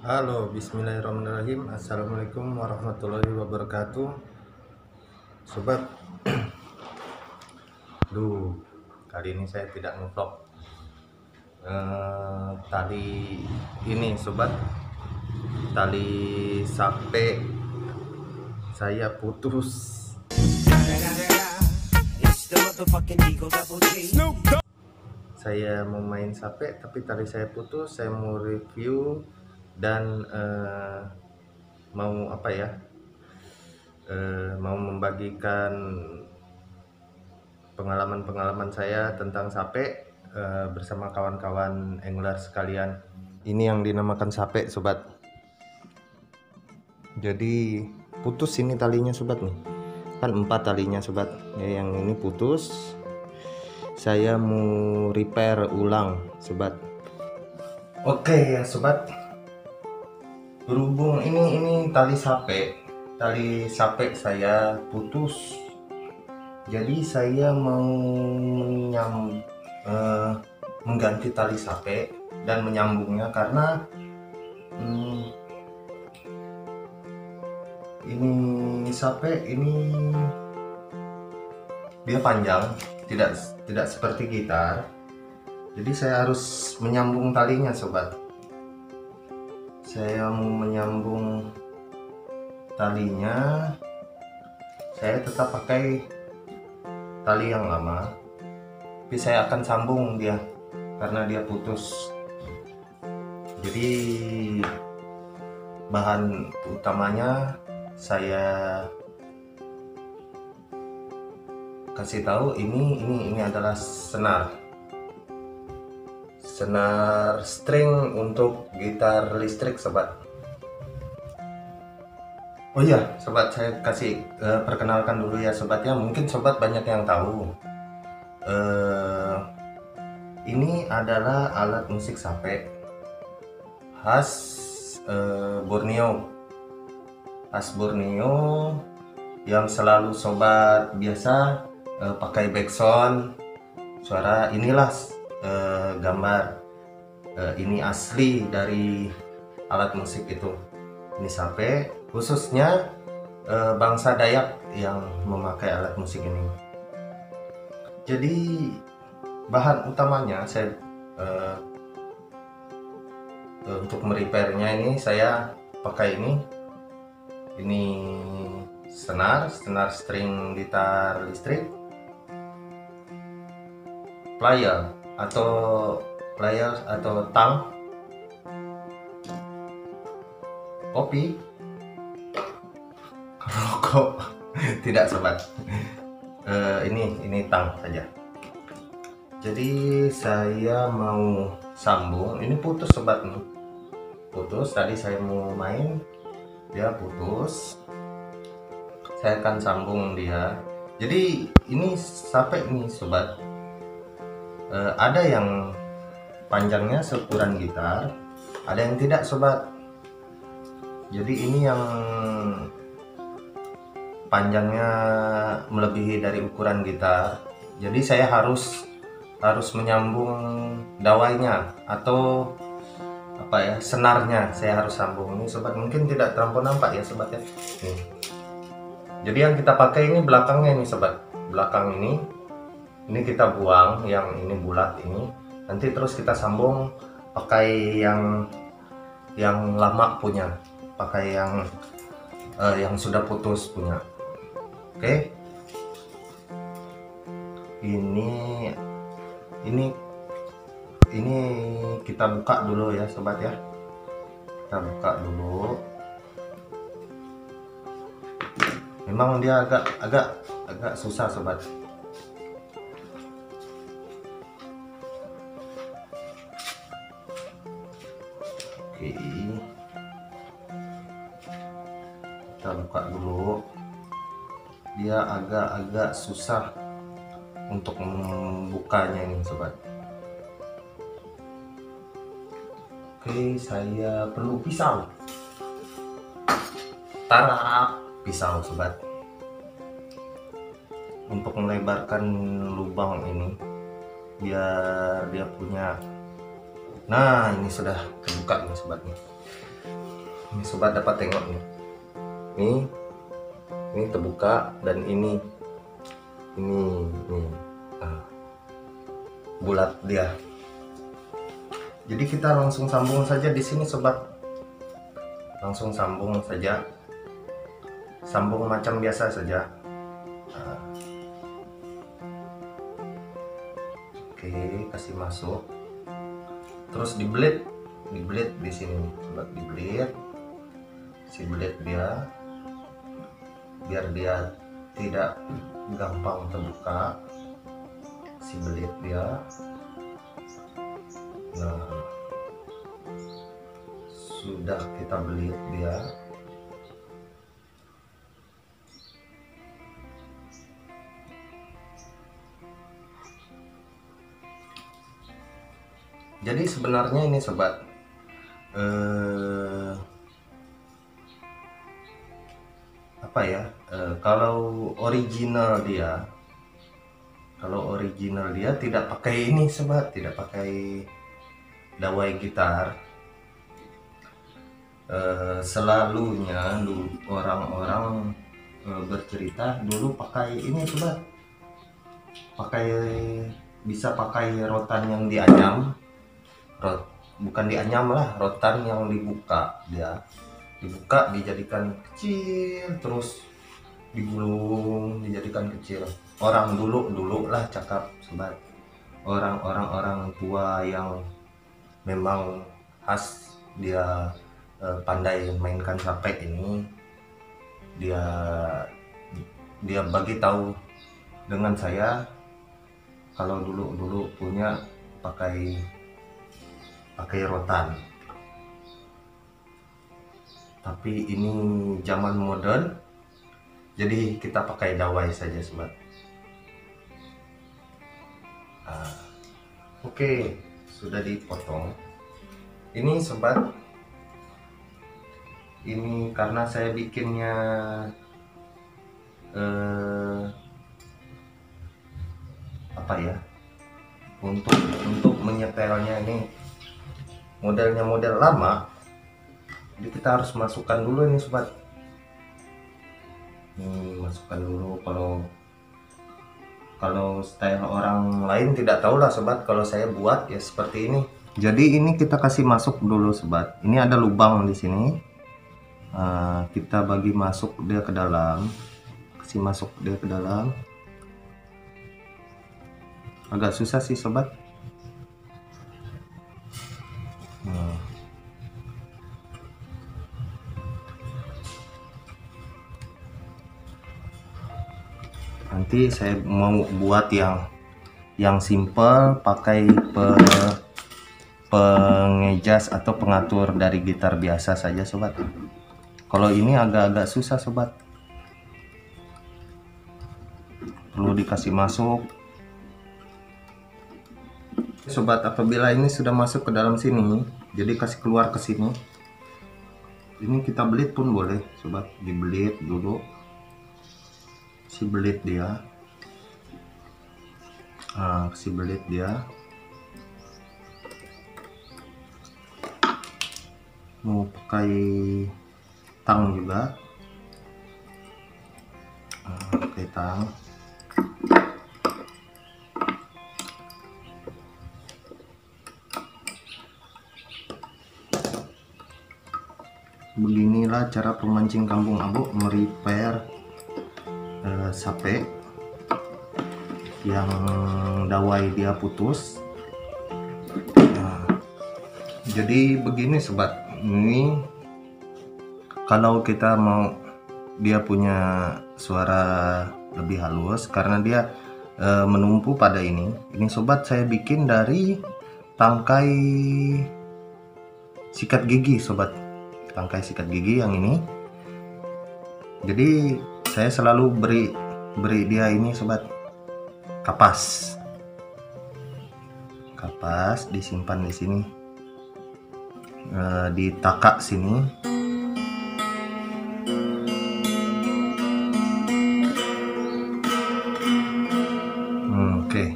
Halo, bismillahirrahmanirrahim. Assalamualaikum warahmatullahi wabarakatuh. Sobat, kali ini saya tidak ngevlog. Tali ini sobat, tali sape saya putus. Saya mau main sape tapi tali saya putus. Saya mau review dan mau apa ya? Mau membagikan pengalaman-pengalaman saya tentang sape bersama kawan-kawan angler sekalian. Ini yang dinamakan sape sobat. Jadi putus ini talinya sobat nih. Kan 4 talinya sobat. Ya, yang ini putus. Saya mau repair ulang sobat. Oke ya sobat. Berhubung ini tali sape saya putus. Jadi saya mau mengganti tali sape dan menyambungnya karena ini sape ini dia panjang, tidak seperti gitar. Jadi saya harus menyambung talinya sobat. Saya mau menyambung talinya. Saya tetap pakai tali yang lama, tapi saya akan sambung dia karena dia putus. Jadi bahan utamanya saya kasih tahu, ini adalah senar string untuk gitar listrik sobat. Oh iya sobat, saya kasih perkenalkan dulu ya sobat ya. Mungkin sobat banyak yang tahu. Ini adalah alat musik sape khas Borneo. Khas Borneo yang selalu sobat biasa pakai backsound suara. Inilah gambar. Ini asli dari alat musik itu. Ini sape, khususnya bangsa Dayak yang memakai alat musik ini. Jadi bahan utamanya saya untuk merepairnya ini saya pakai ini senar string gitar listrik, plier atau tang, kopi, rokok. Tidak sobat, ini tang saja. Jadi saya mau sambung. Ini putus sobat nih, putus. Tadi saya mau main, dia putus. Saya akan sambung dia. Jadi ini sape ini sobat, ada yang panjangnya seukuran gitar, ada yang tidak sobat. Jadi ini yang panjangnya melebihi dari ukuran gitar. Jadi saya harus menyambung dawainya atau apa ya, senarnya saya harus sambung. Ini sobat mungkin tidak terlampau nampak ya sobat ya. Nih. Jadi yang kita pakai ini belakangnya ini sobat. Belakang ini kita buang, yang ini bulat ini. Nanti terus kita sambung pakai yang lama punya, pakai yang sudah putus punya. Oke. Ini kita buka dulu ya sobat ya. Kita buka dulu. Memang dia agak susah sobat. Oke. Kita buka dulu. Dia agak susah untuk membukanya ini sobat. Oke, saya perlu pisau. Tarak pisau sobat, untuk melebarkan lubang ini biar dia punya. Nah, ini sudah terbuka nih sobat nih. Ini sobat dapat tengok nih. Ini terbuka dan ini bulat dia. Jadi kita langsung sambung saja di sini sobat. Langsung sambung saja. Sambung macam biasa saja. Oke, kasih masuk. Terus dibelit di sini sobat, dibelit. Si belit dia biar dia tidak gampang terbuka, si belit dia. Nah, sudah kita belit dia. Jadi sebenarnya ini sobat, apa ya, kalau original dia tidak pakai ini sobat, tidak pakai dawai gitar. Selalunya orang-orang bercerita dulu pakai ini sobat, bisa pakai rotan yang dianyam, bukan dianyam lah, rotan yang dibuka, dijadikan kecil, terus digulung dijadikan kecil. Orang dulu lah cakap sobat, orang tua yang memang khas dia pandai mainkan sampai ini, dia bagi tahu dengan saya kalau dulu punya pakai rotan. Tapi ini zaman modern, jadi kita pakai dawai saja sobat. Oke, sudah dipotong. Ini sobat, ini karena saya bikinnya apa ya, untuk menyetelnya ini modelnya model lama, jadi kita harus masukkan dulu ini sobat. Masukkan dulu. Kalau style orang lain tidak tahu lah sobat, kalau saya buat ya seperti ini. Jadi ini kita kasih masuk dulu sobat. Ini ada lubang di sini. Kita bagi masuk dia ke dalam. Kasih masuk dia ke dalam. Agak susah sih sobat. Nanti saya mau buat yang simple, pakai pengejas atau pengatur dari gitar biasa saja sobat. Kalau ini agak-agak susah sobat, perlu dikasih masuk sobat. Apabila ini sudah masuk ke dalam sini, jadi kasih keluar ke sini. Ini kita belit pun boleh sobat, dibelit dulu si belit dia. Si belit dia mau pakai tang juga, pakai tang. Beginilah cara pemancing kampung abu merepair sape yang dawai dia putus. Jadi begini sobat, ini kalau kita mau dia punya suara lebih halus karena dia menumpu pada ini sobat, saya bikin dari tangkai sikat gigi sobat, tangkai sikat gigi yang ini. Jadi saya selalu beri dia ini sobat, kapas disimpan di sini, di takak sini. Oke.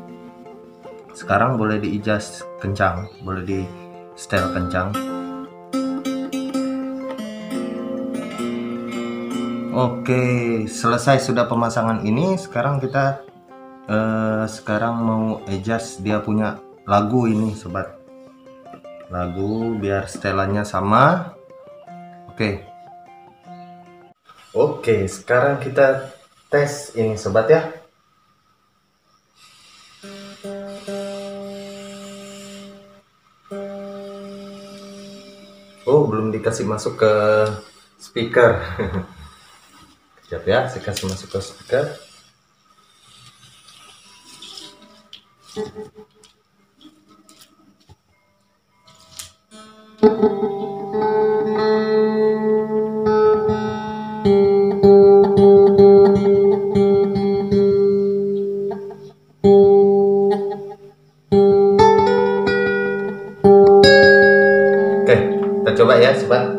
Sekarang boleh diijas kencang, boleh di setel kencang. Oke, selesai sudah pemasangan ini. Sekarang kita sekarang mau adjust dia punya lagu ini, sobat. Lagu biar setelannya sama. Oke. Oke, sekarang kita tes ini, sobat ya. Oh, belum dikasih masuk ke speaker. Siap ya, saya kasih masuk ke speaker. Oke, kita coba ya, sobat.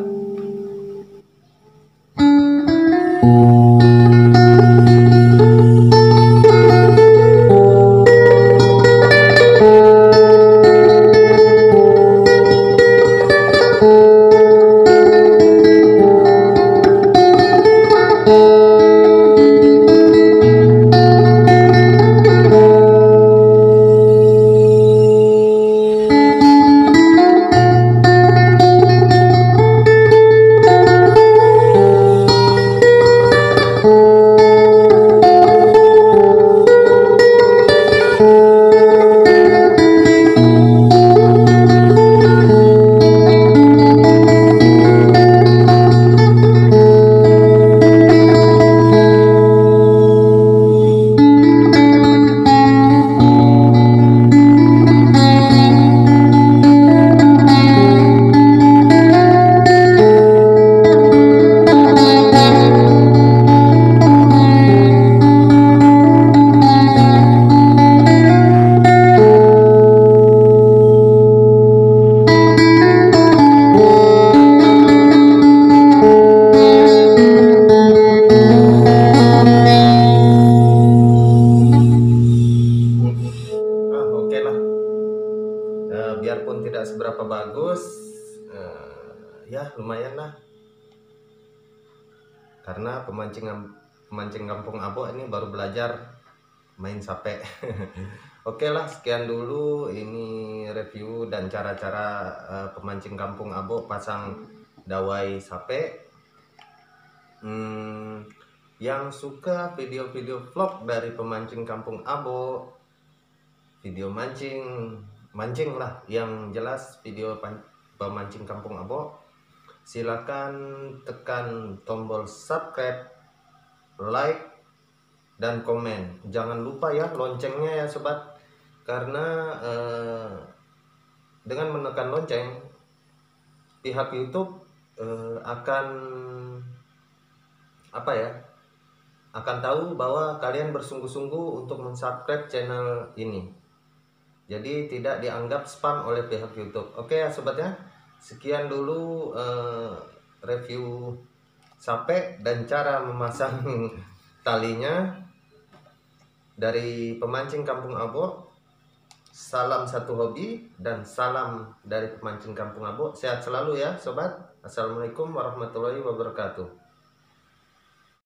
Oke lah. Biarpun tidak seberapa bagus, ya lumayan lah. Karena pemancing kampung Abo ini baru belajar main sape. Oke lah, sekian dulu ini review dan cara-cara pemancing kampung Abo pasang dawai sape. Yang suka video-video vlog dari pemancing kampung Abo, video mancing lah, yang jelas video pemancing kampung Abo, silakan tekan tombol subscribe, like, dan komen. Jangan lupa ya loncengnya ya, sobat, karena dengan menekan lonceng pihak YouTube akan akan tahu bahwa kalian bersungguh-sungguh untuk mensubscribe channel ini. Jadi tidak dianggap spam oleh pihak YouTube. Oke ya, sobat ya. Sekian dulu review sape dan cara memasang talinya dari pemancing kampung Abo. Salam satu hobi dan salam dari pemancing kampung Abo. Sehat selalu ya, sobat. Assalamualaikum warahmatullahi wabarakatuh.